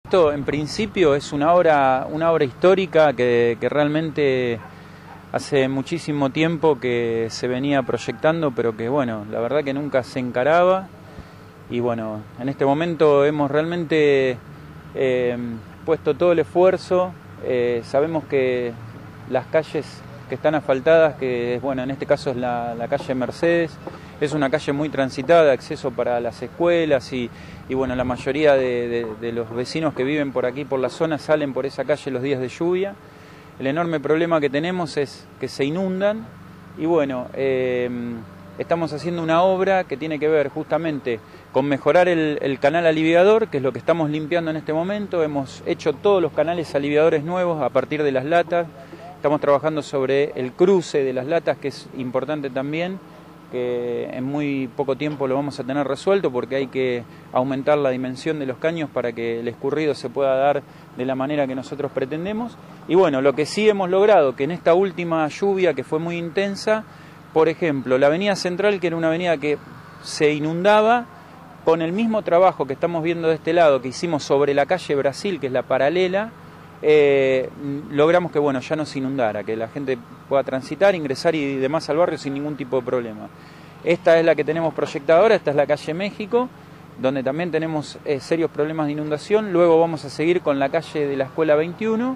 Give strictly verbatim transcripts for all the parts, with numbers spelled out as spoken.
Esto en principio es una obra, una obra histórica que, que realmente hace muchísimo tiempo que se venía proyectando, pero que bueno, la verdad que nunca se encaraba. Y bueno, en este momento hemos realmente eh, puesto todo el esfuerzo. Eh, sabemos que las calles que están asfaltadas, que bueno, en este caso es la, la calle Mercedes, es una calle muy transitada, acceso para las escuelas y, y bueno, la mayoría de, de, de los vecinos que viven por aquí, por la zona, salen por esa calle los días de lluvia. El enorme problema que tenemos es que se inundan y bueno, eh, estamos haciendo una obra que tiene que ver justamente con mejorar el, el canal aliviador, que es lo que estamos limpiando en este momento. Hemos hecho todos los canales aliviadores nuevos a partir de las latas. Estamos trabajando sobre el cruce de las latas, que es importante también, que en muy poco tiempo lo vamos a tener resuelto porque hay que aumentar la dimensión de los caños para que el escurrido se pueda dar de la manera que nosotros pretendemos. Y bueno, lo que sí hemos logrado, que en esta última lluvia que fue muy intensa, por ejemplo, la avenida Central, que era una avenida que se inundaba, con el mismo trabajo que estamos viendo de este lado, que hicimos sobre la calle Brasil, que es la paralela, Eh, logramos que bueno, ya no se inundara, que la gente pueda transitar, ingresar y demás al barrio sin ningún tipo de problema. Esta es la que tenemos proyectada ahora, esta es la calle México, donde también tenemos eh, serios problemas de inundación. Luego vamos a seguir con la calle de la Escuela veintiuno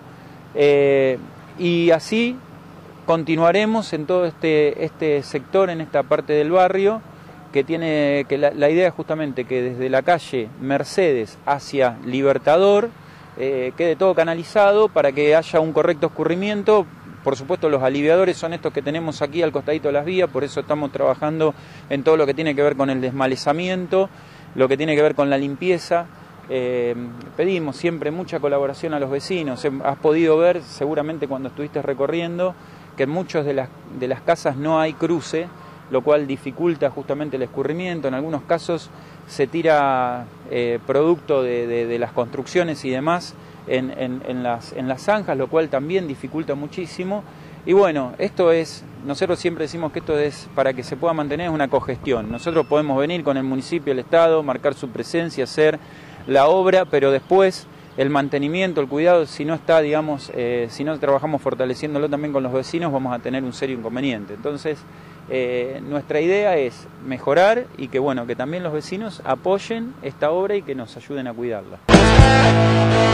eh, y así continuaremos en todo este, este sector, en esta parte del barrio, que tiene que la, la idea es justamente que desde la calle Mercedes hacia Libertador Eh, quede todo canalizado para que haya un correcto escurrimiento. Por supuesto, los aliviadores son estos que tenemos aquí al costadito de las vías, por eso estamos trabajando en todo lo que tiene que ver con el desmalezamiento, lo que tiene que ver con la limpieza. Eh, pedimos siempre mucha colaboración a los vecinos. Has podido ver seguramente cuando estuviste recorriendo que en muchas de las, de las casas no hay cruce, lo cual dificulta justamente el escurrimiento. En algunos casos se tira eh, producto de, de, de las construcciones y demás en, en, en, las, en las zanjas, lo cual también dificulta muchísimo. Y bueno, esto es, nosotros siempre decimos que esto es para que se pueda mantener una cogestión. Nosotros podemos venir con el municipio, el Estado, marcar su presencia, hacer la obra, pero después el mantenimiento, el cuidado, si no está, digamos, eh, si no trabajamos fortaleciéndolo también con los vecinos, vamos a tener un serio inconveniente. Entonces, eh, nuestra idea es mejorar y que, bueno, que también los vecinos apoyen esta obra y que nos ayuden a cuidarla.